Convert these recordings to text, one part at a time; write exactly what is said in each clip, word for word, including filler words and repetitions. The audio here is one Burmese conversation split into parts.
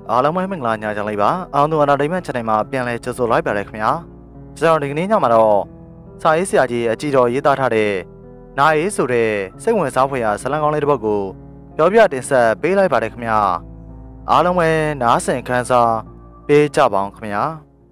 အားလုံးပဲမင်္ဂလာညချမ်းလေးပါအောင်သူအနာဒိမန် channel မှာပြန်လဲကြိုဆိုလိုက်ပါရခင်ဗျာကျွန်တော်ဒီကနေ့ညမှာတော့စာရေးဆရာကြီးအကြည့်တော်ရေးသားထားတဲ့နာရေးဆိုတဲ့စိတ်ဝင်စားဖွယ်ရာဇာတ်လမ်းကောင်းလေးတစ်ပုဒ်ကိုပြောပြတင်ဆက်ပေးလိုက်ပါတယ်ခင်ဗျာအားလုံးပဲနားဆင်ခန်းစားပေးကြပါအောင်ခင်ဗျာ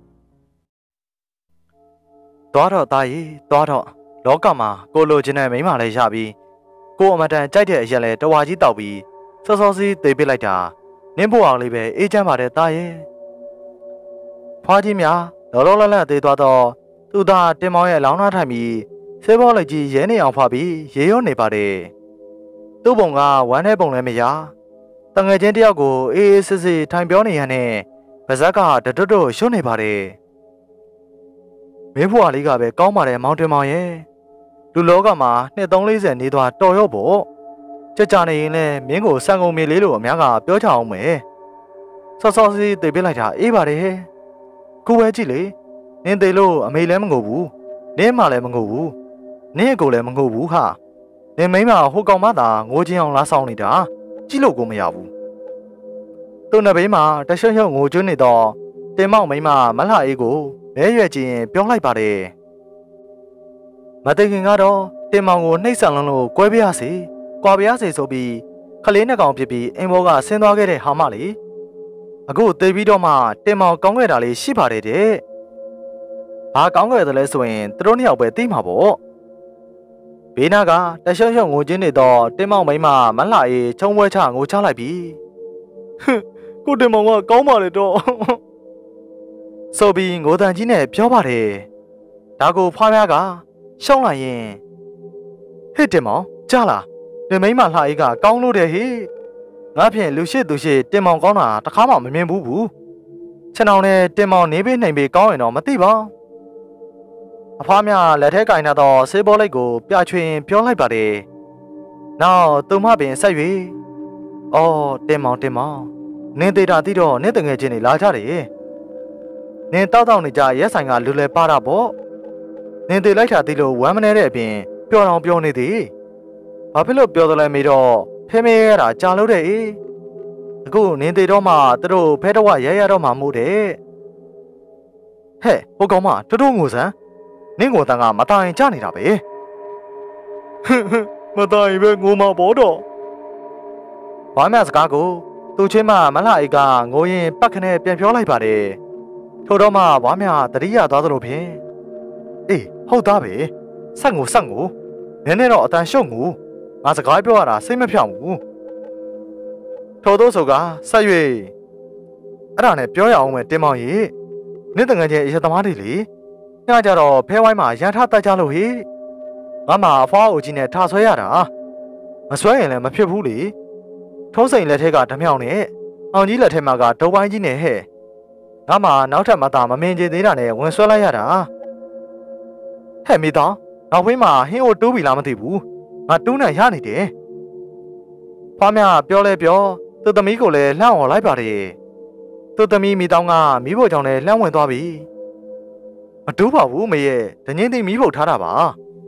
သွားတော့သားကြီးသွားတော့လောကမှာကိုလိုချင်တဲ့မိန်းမလေးရပြီးကိုအမတန်ကြိုက်တဲ့အရက်လဲတဝါကြီးတောက်ပြီးစောစောစီးသိပေးလိုက်တာနင်းဖို့အောင်လေးပဲအေးချမ်းပါတယ်သားရဲ့ဖွားကြီးများလောလောလတ်လတ်သေးသွားတော့သူသားတင်မောင်ရဲ့လောင်းနာထိုင်ပြီးဆေးဘောလိုက်ကြီးရဲနေအောင်ဖွာပြီးရေရောနေပါတယ်သူ့ပုံကဝမ်းထဲပုံလည်းမရတငယ်ချင်းတယောက်ကိုအေးအေးဆေးဆေးထိုင်ပြောနေရတဲ့ပါဇက်ကတတွတ်တွတ်ရှုံးနေပါတယ်မင်းဖွားလေးကပဲကောင်းပါတယ်မောင်တင်မောင်ရဲ့လူလောကမှာနှစ်သုံးလေးဆယ်နေသွားတော်ရော့ပေါ့ကြကြနေရင်လည်းမင်းကိုစံကုန်မြေလေးလို့အများကပြောချအောင်မယ်ဆော့ဆော့စီးသိပေးလိုက်တာအေးပါတယ်ကိုပဲကြည့်လေနင်းသေးလို့အမေလည်းမငိုဘူးနင်းမှလည်းမငိုဘူးနင်းကိုလည်းမငိုဘူးဟာနင်းမိမဟိုကောင်မသာငိုချင်းအောင်လားဆောင်နေတာကြည့်လို့ကိုမရဘူးသူ့နှစ်ဘေးမှာတရှုံရှုံငိုကျွန်းနေတော့တင်မောက်မိမမလှအေးကိုလဲရွက်ကြည့်ရင်ပြောလိုက်ပါတယ်မသိခင်ကတော့တင်မောင်ကိုနှိပ်ဆန်လုံးလို့ကွဲပြားစီကွာပြားစီဆိုပြီးခလေးနှစ်ကောင်ဖြစ်ပြီးအိမ်ဘောကဆင်းသွားခဲ့တဲ့ဟာမလေးအခုသိပြီးတော့မှတင်မောင်ကောင်းခဲ့တာလေးရှိပါတယ်တဲ့ဘာကောင်းခဲ့တယ်လဲဆိုရင်သူတို့နှစ်ယောက်ပဲသိမှာပေါ့ဘေးနာကတရှုံရှုံငိုချင်းနေတော့တင်မောင်မိမမလှအေးချုံပွဲချငိုချလိုက်ပြီဟွန်းကိုတင်မောင်ကကောင်းပါလေတော့ဆိုပြီးငိုတန်ကြီးနဲ့ပြောပါတယ်ဒါကိုဖွားများကရှောင်းလိုက်ရင်ဟစ်တင်မောင်ကြားလားဒီမိမလှအေးကကောင်းလို့တယ်ဟိငါဖြင့်လူရှိသူရှိတင်မောင်ကောင်းတာတခါမှမမြင်ဘူးဘူးခြံအောင်နဲ့တင်မောင်နေပေးနိုင်ပေးကောင်းရင်တော့မသိပါအဖွားများလက်ထဲကင်ထားတော့ဆေးဘောလိုက်ကိုပြချွင်ပြောလိုက်ပါတယ်နောက်သူမပင်ဆက်၍အော်တင်မောင်တင်မောင်နင်းသေးတာသိတော့နင်းတငယ်ချင်းတွေလာကြတယ်နင်းတောက်တောက်နေကြရဲဆိုင်ကလူလဲပါတာပေါ့နင်းသေးလိုက်တာသိလို့ဝမ်းမနေတဲ့အပြင်ပျော်တော်ပြောနေသည်ဘာဖြစ်လို့ပြောသလဲမေးတော့ဖဲမဲရတာကြာလို့တဲ့အေးအခုနင်းသေးတော့မှသူတို့ဖဲတော့ရဲရတော့မှမို့တဲ့ဟဲ့ဟိုကောင်မတူတူငိုစမ်းနင်းကိုတန်ကမတိုင်ကြနေတာပဲဟွန်းဟွန်းမတိုင်ပဲငိုမှာပေါ့တော့ဘာမှစကားကိုသူချင်းမမလှအေးကငိုရင်ပတ်ခနဲ့ပြန်ပြောလိုက်ပါတယ်ထို့တော့မှဘာမှတတိယသွားသလိုဖြင့်အေးဟုတ်သားပဲဆက်ငိုဆက်ငိုနည်းနည်းတော့အတန်ရှုံငိုငါစကားပြောရတာစိတ်မဖြောင့်ဘူးထို့သောဆိုကဆက်၍အဲ့ဒါနဲ့ပြောရအောင်မယ်တင်မောင်ကြီးနင့်တငယ်ချင်းအရသမားတွေလေညကြတော့ဖဲဝိုင်းမှာရန်ထတက်ကြလို့ဟိငါမှအဖွားအိုကြီးနဲ့ထဆွဲရတာမဆွဲရင်လည်းမဖြစ်ဘူးလေထုံးစိန်လက်ထက်ကဓမြောင်နဲ့အောင်ကြီးလက်ထက်မှာကဒုံပိုင်းကြီးနဲ့ဟဲ့ငါမှနောက်ထပ်မသားမမင်းချသေးတာနဲ့ဝင်ဆွဲလိုက်ရတာဟဲ့မိသားနောက်ဝင်းမှာဟင်းအိုတိုးပြီလားမသိဘူးငါတူးနဲ့ရနေတယ်ဖွားမပြောလဲပြောသူသမီးကိုလည်းလှမ်းအောင်လိုက်ပါတယ်သူသမီးမိတောင်းကမိဖို့ကြောင့်လည်းလှမ်းဝင်သွားပြီမတူးပါဘူးမေရဲ့ဒငင်းသိမိဖို့ထားတာပါ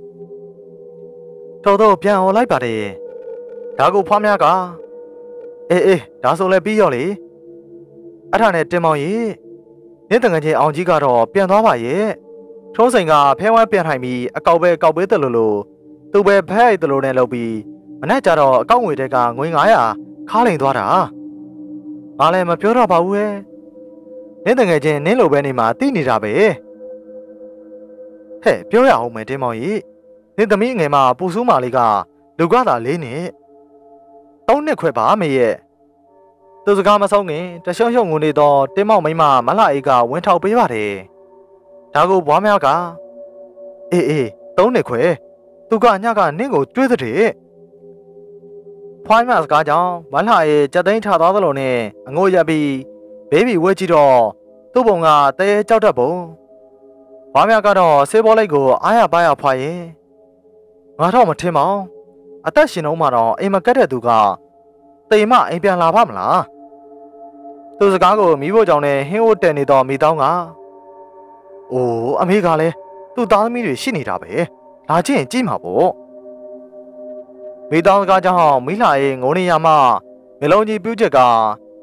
တော်တော့ပြန်အောင်လိုက်ပါတယ်ဒါကိုဖွားမကအေးအေးဒါဆိုလည်းပြီးရောလေအဲ့ဒါနဲ့တင်မောင်ကြီးနေ့တငယ်ချင်းအောင်ကြီးကတော့ပြန်သွားပါရဲ့ထုံးစိန်ကဖဲဝဲပြန်ထိုင်ပြီးအကောက်ပဲကောက်ပေးတယ်လို့လို့သူပဲဖဲအိတ်တယ်လို့နဲ့လုပ်ပြီးမနေ့ကျတော့အကောက်ငွေတဲကငွေငါးရာခါလိန်သွားတာငါလည်းမပြောတော့ပါဘူးဟဲ့နင်းတငယ်ချင်းနင်းလိုပဲနေမှာတိနေတာပဲဟဲ့ပြောရအောင်မယ်တင်းမောင်ကြီးနင်းသမီးငယ်မပူဆူးမာလေးကလူကသာလေးနဲ့သုံးနှစ်ခွဲပါမေရဲ့သူစကားမဆုံးခင်တရှုံရှုံငုံနေတော့တင်းမောင်မိမမလှအေးကဝင်းထောက်ပေးပါတယ်ဒါကိုဘွားမကအေးအေးသုံးနှစ်ခွဲသူကညကနင်းကိုတွေးတဲ့ဖွားမစကားကြောင့်မလှအေးကြက်သိန်းထသွားသလိုနဲ့အငိုးရပြီးဘေဘီဝဲကြည့်တော့သူ့ပုံကတဲကြောက်တတ်ပုံဘွားမကတော့ဆေးဘောလိုက်ကိုအားရပါရဖွားရဲ့ငါတော့မထင်ပါဘူးအသက်ရှင်တော့မှတော့အိမ်မကက်တဲ့သူကတိမ်မအိမ်ပြန်လာပါမလားသူစကားကိုမိဖို့ကြောင့်နဲ့ဟင်းအိုးတက်နေတော့မိတောင်းကအိုးအမေကလည်းသူ့သားသမီးတွေရှိနေတာပဲလာကြည့်ရင်ကြည့်မှာပေါ့မိတောင်းစကားကြောင့်မိလာရဲ့ငိုနေရမှ မျိုးလုံးကြီးပြုတ်ချက်က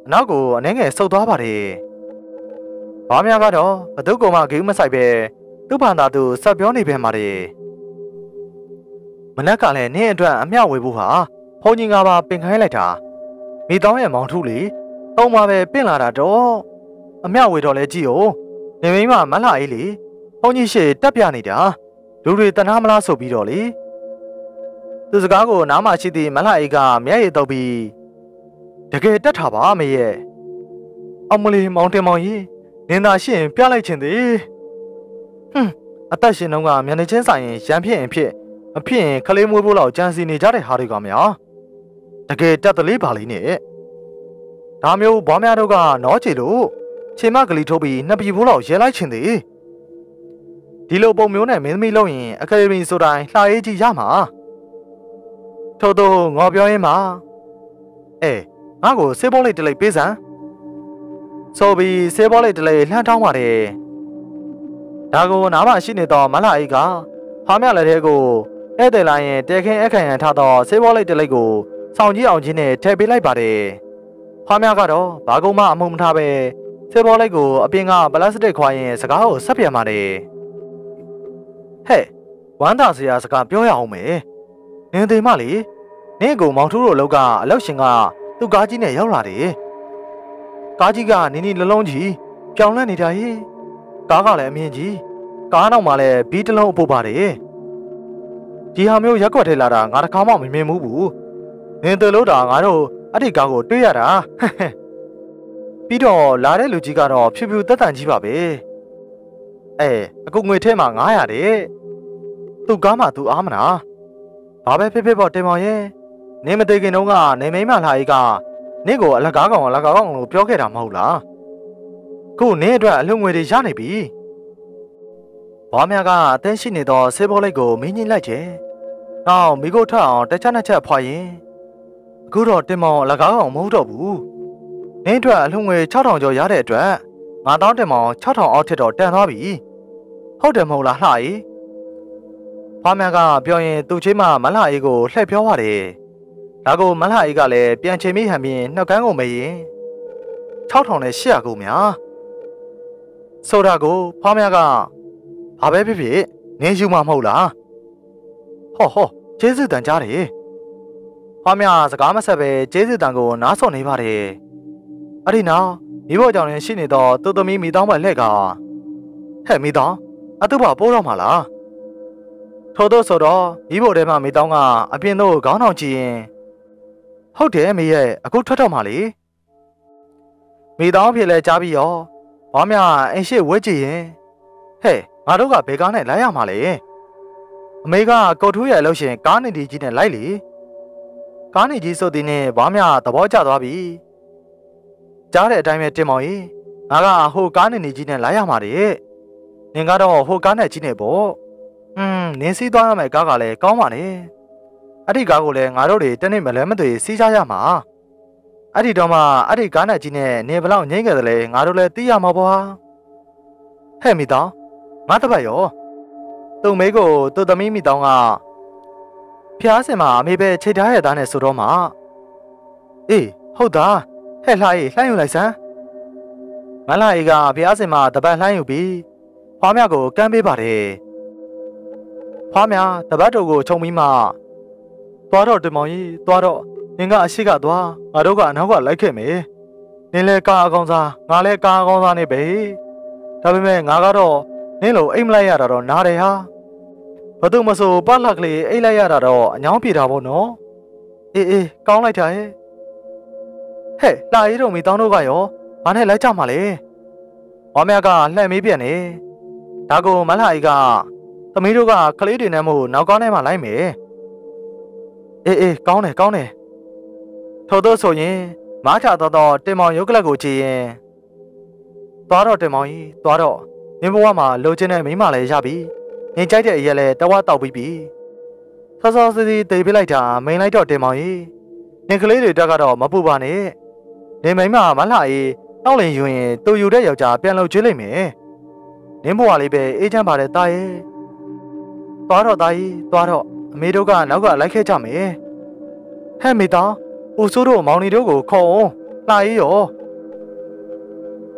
နောက်ကိုအနေငယ်ဆုတ်သွားပါတယ်ဘာများကတော့ဘသူကောင်မှဂိမ်းမဆိုင်ပဲသူ့ဘာသာသူဆက်ပြောနေပြန်ပါတယ်မနက်ကလည်းနင်းအတွက်အမျှဝေဖို့ဟာဖုန်ကြီးငါးပါးပင်ခိုင်းလိုက်တာမိတောင်းရဲ့မောင်ထုလေသုံးပါပဲပင့်လာတာတော့အမျှဝေတော့လဲကြည့်ဦးနေမိမမလှအေးလေဖုန်ကြီးရှေ့တက်ပြနေတာလူတွေတနာမလားဆိုပြီးတော့လေသူစကားကိုနားမရှိသေးမလှအေးကမျက်ရည်တုပ်ပြီးတကယ်တက်တာပါမေရဲ့အမလီမောင်တင်မောင်ကြီးနင်သာရှင်းပြလိုက်ချင်သေးဟွန်းအသက်ရှင်တော့ကမျက်နှာချင်းဆိုင်ရင်ရံဖြစ်ရင်ဖြစ်မဖြစ်ရင်ခလေးမွေးဖို့လောက်ကြံစီနေကြတဲ့ဟာတွေကများတကယ်တက်တလေးပါလိမ့်နဲ့ဒါမျိုးဘောများတို့ကနောချေလို့ခြေမကလေးထိုးပြီးနှစ်ပြည်ဖို့လောက်ရဲလိုက်ချင်သေးဒီလိုပုံမျိုးနဲ့မင်းသမီးလုံးရင်အကယ်ဒမီဆိုတိုင်းလှအေးကြီးရမှာထို့သောငေါ်ပြောရင်းမှာအဲငါ့ကိုဆေးဘောလေးတစ်လိပ်ပေးစမ်းဆိုပြီးဆေးဘောလေးတစ်လိပ်လှမ်းထောင်းပါတယ်ဒါကိုနားမရှိနေတော့မလှအေးကဖားမြလက်ထဲကိုဧည့်သည်လာရင်တဲခင်းအခန့်ရန်ထားတော့ဆေးဘောလေးတစ်လိပ်ကိုစောင့်ကြည့်အောင်ချင်းနဲ့ထည့်ပေးလိုက်ပါတယ်ဖားမြကတော့ဘာကုန်းမအမှုမထားပဲဆေးဘောလေးကိုအပြင်ကပလတ်စတစ်ခွာရင်စကားကိုဆက်ပြန်ပါတယ်ဟဲ့ဝမ်းသာစရာစကားပြောရအောင်မယ်နင်းသေးမလေနင်းကိုမောင်ထူးတို့လောက်ကအလောက်ရှင်ကသူ့ကားကြီးနဲ့ရောက်လာတယ်ကားကြီးကနင်းနီလုံးလုံးကြီးပြောင်းလဲနေတာဟေးကားကလည်းအမြင့်ကြီးကားနောက်မှာလည်းဘီးတစ်လုံးအပုပ်ပါတယ်ဒီဟာမျိုးရက်ွက်ထဲလာတာငါတစ်ခါမှမမြင်ဘူးဘူးနင်းတို့လို့တာငါတို့အဲ့ဒီကားကိုတွေ့ရတာပြီးတော့လာတဲ့လူကြီးကတော့ဖြူဖြူတက်တန်ကြီးပါပဲအဲအခုငွေထဲမှာငါးရာတဲ့သူ့ကားမှသူအားမနာဘာပဲဖြစ်ဖြစ်ပေါ့တင်မောင်ရဲ့နင်းမသိခင်တုန်းကနေမိမလှအေးကနင့်ကိုအလကားကောင်အလကားကောင်လို့ပြောခဲ့တာမဟုတ်လားခုနင်းအတွက်အလုံငွေတွေရနေပြီဘာမြကအသင်းရှိနေသောဆေးဘောလိတ်ကိုမင်းကြီးလိုက်ချေနောက်မိကိုထအောင်တစ်ချက်နှစ်ချက်ဖွာရင်အခုတော့တင်မောင်အလကားကောင်မဟုတ်တော့ဘူးနင်းအတွက်အလုံငွေ၆ထောင်ကျော်ရတဲ့အတွက်ငါတောင်းတင်မောင်၆ထောင်အောက်ထက်တော့တန်သွားပြီဟုတ်တယ်မဟုတ်လားလှအေးဖားမြကပြောရင်သူ့ချင်းမမလှအေးကိုလှည့်ပြောပါတယ်ဒါကိုမလှအေးကလည်းပြန်ချိန်မိဟန်ပြင်နှုတ်ကန်းကိုမေးရင်၆ထောင်နဲ့၈ရာကိုများဆိုတာကိုဖားမြကဘာပဲဖြစ်ဖြစ်နင်းယူမှာမဟုတ်လားဟောဟောကျေးဇူးတန်ကြားတယ်ဖားမြစကားမဆက်ပဲကျေးဇူးတန်ကိုနားဆော့နေပါတယ်အဲ့ဒီနောက်မိဖို့ကြောင့်လည်းရှိနေတော့သူ့သမီးမိတောင်းပဲလှဲ့ကဟဲ့မိတောင်းအတူပါပိုးတော့မှာလားထို့သောဆိုတော့မိဖို့ထဲမှာမိတောင်းကအပြင်သို့ခေါင်းထောင်ကြည့်ရင်ဟုတ်တယ်မေရဲ့အခုထွက်တော့မှာလေမိတောင်းဖြစ်လဲကြားပြီးရောဘာမှအိမ်ရှိဝဲကြည့်ရင်ဟဲ့ငါတို့ကဘယ်ကားနဲ့လိုက်ရမှာလဲအမေကကုတ်ထူးရဲ့လို့ရှင်ကားနေဒီကြီးနဲ့လိုက်လေကားနေကြီးဆိုသည်နဲ့ဘာမှသဘောကျသွားပြီကြားတဲ့အတိုင်းပဲတင်မောင်ကြီးငါကဟိုကားနေနေကြီးနဲ့လိုက်ရမှာတဲ့နင်ကတော့ဟိုကားနဲ့ကြီးနဲ့ပေါ့อืมနင်းစီးသွားရမယ်ကားကလည်းကောင်းပါနဲ့အဲ့ဒီကားကိုလည်းငါတို့တွေတနေ့မလဲမသွေစီးကြရမှာအဲ့ဒီတော့မှအဲ့ဒီကားနဲ့ကြီးနဲ့နေဘလောက်ငိမ့်ခဲ့တယ်လေငါတို့လည်းသိရမှာပေါ့ဟဲ့မိတောင်းငါတပတ်ရောသူ့မိကိုသူ့သမီးမိတောင်းကဖျားစင်မှာအမေပဲချိတ်ထားရတဲ့သားနဲ့ဆိုတော့မှအေးဟုတ်သားဟဲ့လှအေးလှမ်းယူလိုက်စမ်းမလှအေးကဖျားစင်မှာတပတ်လှမ်းယူပြီးဖွားမြကိုကမ်းပေးပါတယ်ဖွားမြတပတ်တို့ကိုခြုံပြီးမှသွားတော့တင်မောင်ကြီးသွားတော့နင်ကအရှိကသွားငါတို့ကအနောက်ကလိုက်ခဲ့မယ်နင်လည်းကာအကောင်စားငါလည်းကာအကောင်စားနေပဲဒါပေမဲ့ငါကတော့နင်လိုအိမ်မလိုက်ရတာတော့နားတယ်ဟာဘာလို့မဆိုပတ်လက်ကလေးအိမ်လိုက်ရတာတော့အညောင်းပြေတာပေါ့နော်အေးအေးကောင်းလိုက်တာဟဲ့ဟဲ့လှအေးတို့မိတောင်းတို့ကရောဘာနဲ့လိုက်ကြမှာလဲဝါမြကလှည့်မေးပြန်နေဒါကိုမလှအေးကသမီးတို့ကကလေးတွေနဲ့မို့နောက်ကောင်းထဲမှာလိုက်မယ်အေးအေးကောင်းတယ်ကောင်းတယ်ထို့သောဆိုရင်မားချတော့တော့တင်မောင်ရုပ်ကလပ်ကိုကြည့်ရင်သွားတော့တင်မောင်ကြီးသွားတော့မင်းဘဝမှာလိုချင်တဲ့မိန်းမလည်းရပြီနင်ကြိုက်တဲ့အရက်လည်းတဝါတောက်ပြီးပြီဆော့ဆော့စီစီတေးပြလိုက်တာမိန်လိုက်တော့တင်မောင်ကြီးနင်ကလေးတွေတက်ကတော့မပူပါနဲ့နင်မိန်းမမလှအေးတောက်လင်ယူရင်သူယူတဲ့ယောက်ျားပြန်လို့ကျွေးလိုက်မယ်နင်းဘဝလေးပဲအေးချမ်းပါတယ်တာရဲ့သွားတော့တာကြီးသွားတော့အမေတို့ကနောက်ကလိုက်ခဲ့ကြမယ်ဟဲ့မေတောင်းဦးစိုးတို့မောင်နေတို့ကိုခေါ်အောင်လှအေးရော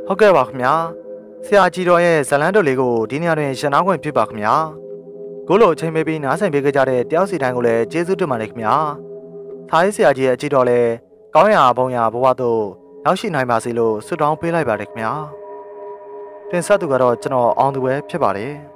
ဟုတ်ကဲ့ပါခင်ဗျာဆရာကြီးတော်ရဲ့ဇလန်းတော်လေးကိုဒီနေ့တွင်ရှင်းနာခွင့်ဖြစ်ပါခင်ဗျာကိုလိုအချိန်ပေးပြီးနားဆင်ပေးကြတဲ့တယောက်စီတိုင်းကိုလည်းကျေးဇူးတင်ပါတယ်ခင်ဗျာသားရေးဆရာကြီးရဲ့အကြည့်တော်လည်းကောင်းရာဘုံရာဘဝသို့ရောက်ရှိနိုင်ပါစေလို့ဆုတောင်းပေးလိုက်ပါတယ်ခင်ဗျာတင်ဆက်သူကတော့ကျွန်တော်အောင်သူပဲဖြစ်ပါတယ်